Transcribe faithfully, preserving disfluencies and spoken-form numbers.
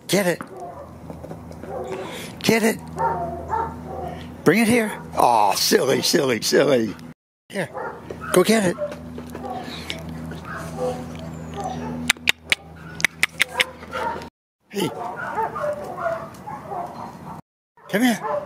Get it. Get it. Bring it here. Oh, silly, silly, silly. Here, go get it. Hey. Come here.